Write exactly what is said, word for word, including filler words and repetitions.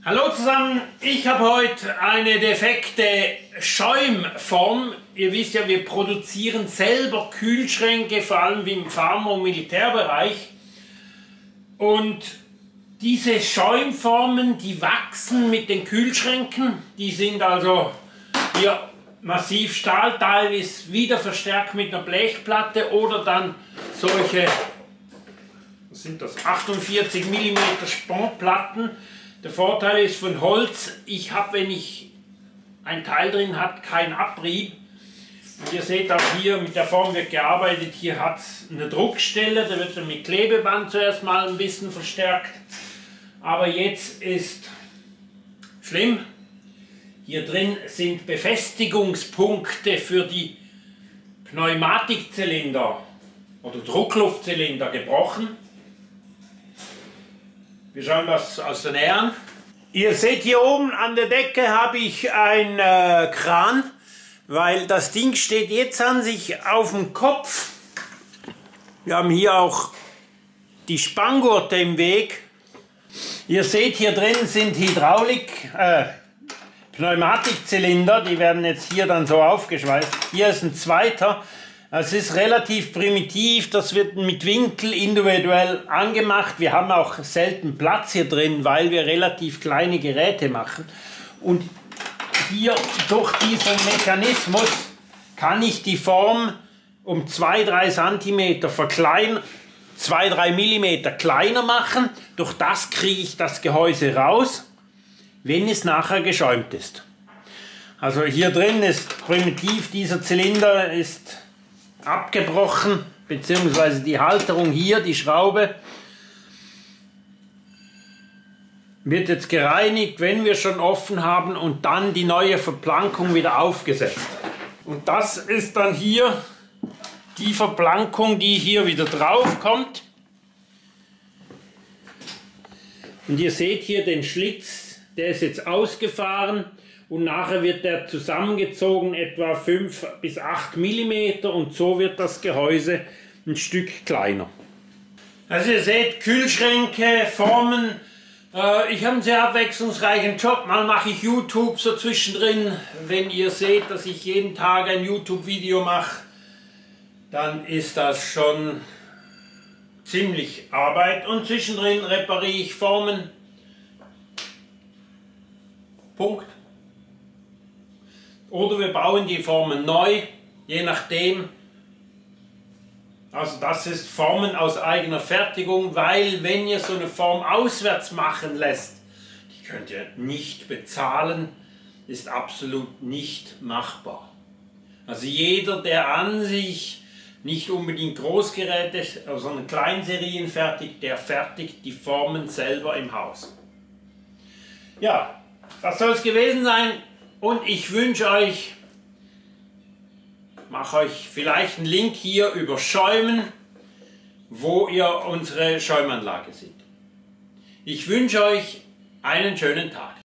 Hallo zusammen, ich habe heute eine defekte Schäumform. Ihr wisst ja, wir produzieren selber Kühlschränke, vor allem im Pharma- und Militärbereich. Und diese Schäumformen, die wachsen mit den Kühlschränken. Die sind also hier massiv Stahlteil, ist wieder verstärkt mit einer Blechplatte oder dann solche, was sind das, achtundvierzig Millimeter Sponplatten. Der Vorteil ist von Holz, ich habe, wenn ich ein Teil drin hat, keinen Abrieb. Und ihr seht auch hier, mit der Form wird gearbeitet, hier hat es eine Druckstelle, da wird dann mit Klebeband zuerst mal ein bisschen verstärkt. Aber jetzt ist schlimm, hier drin sind Befestigungspunkte für die Pneumatikzylinder oder Druckluftzylinder gebrochen. Wir schauen das aus der Nähe an. Ihr seht, hier oben an der Decke habe ich einen äh, Kran, weil das Ding steht jetzt an sich auf dem Kopf. Wir haben hier auch die Spanngurte im Weg. Ihr seht, hier drin sind Hydraulik, äh, Pneumatikzylinder, die werden jetzt hier dann so aufgeschweißt. Hier ist ein zweiter. Es ist relativ primitiv, das wird mit Winkel individuell angemacht. Wir haben auch selten Platz hier drin, weil wir relativ kleine Geräte machen. Und hier durch diesen Mechanismus kann ich die Form um zwei bis drei Zentimeter verkleinern, zwei bis drei Millimeter kleiner machen. Durch das kriege ich das Gehäuse raus, wenn es nachher geschäumt ist. Also hier drin ist primitiv, dieser Zylinder ist abgebrochen, beziehungsweise die Halterung hier, die Schraube, wird jetzt gereinigt, wenn wir schon offen haben, und dann die neue Verplankung wieder aufgesetzt. Und das ist dann hier die Verplankung, die hier wieder drauf kommt. Und ihr seht hier den Schlitz, der ist jetzt ausgefahren. Und nachher wird der zusammengezogen, etwa fünf bis acht Millimeter, und so wird das Gehäuse ein Stück kleiner. Also ihr seht, Kühlschränke, Formen, äh, ich habe einen sehr abwechslungsreichen Job. Mal mache ich YouTube so zwischendrin. Wenn ihr seht, dass ich jeden Tag ein YouTube-Video mache, dann ist das schon ziemlich Arbeit. Und zwischendrin repariere ich Formen. Punkt. Oder wir bauen die Formen neu, je nachdem. Also das ist Formen aus eigener Fertigung, weil wenn ihr so eine Form auswärts machen lässt, die könnt ihr nicht bezahlen, ist absolut nicht machbar. Also jeder, der an sich nicht unbedingt Großgeräte, sondern Kleinserien fertigt, der fertigt die Formen selber im Haus. Ja, das soll es gewesen sein. Und ich wünsche euch, mache euch vielleicht einen Link hier über Schäumen, wo ihr unsere Schäumanlage seht. Ich wünsche euch einen schönen Tag.